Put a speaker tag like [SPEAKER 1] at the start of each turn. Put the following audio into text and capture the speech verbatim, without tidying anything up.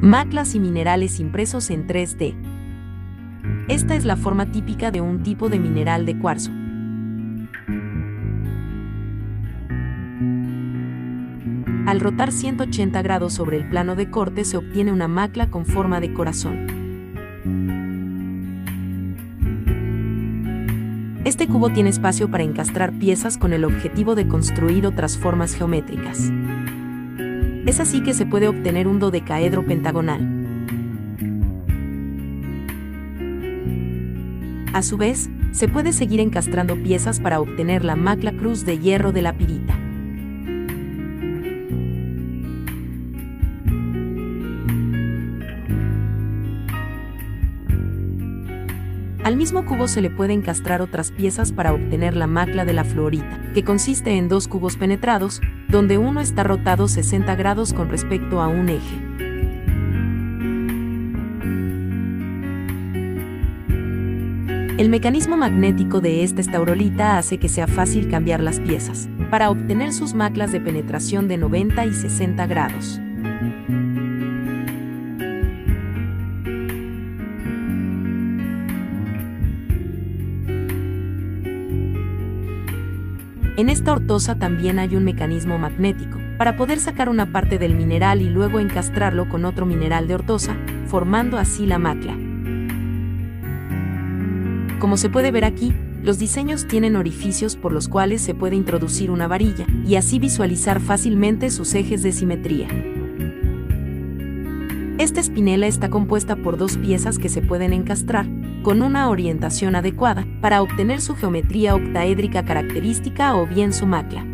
[SPEAKER 1] Maclas y minerales impresos en tres D. Esta es la forma típica de un tipo de mineral de cuarzo. Al rotar ciento ochenta grados sobre el plano de corte se obtiene una macla con forma de corazón. Este cubo tiene espacio para encastrar piezas con el objetivo de construir otras formas geométricas. Es así que se puede obtener un dodecaedro pentagonal. A su vez, se puede seguir encastrando piezas para obtener la macla cruz de hierro de la pirita. Al mismo cubo se le puede encastrar otras piezas para obtener la macla de la fluorita, que consiste en dos cubos penetrados, donde uno está rotado sesenta grados con respecto a un eje. El mecanismo magnético de esta estaurolita hace que sea fácil cambiar las piezas, para obtener sus maclas de penetración de noventa y sesenta grados. En esta ortosa también hay un mecanismo magnético, para poder sacar una parte del mineral y luego encastrarlo con otro mineral de ortosa, formando así la macla. Como se puede ver aquí, los diseños tienen orificios por los cuales se puede introducir una varilla, y así visualizar fácilmente sus ejes de simetría. Esta espinela está compuesta por dos piezas que se pueden encastrar, con una orientación adecuada, para obtener su geometría octaédrica característica o bien su macla.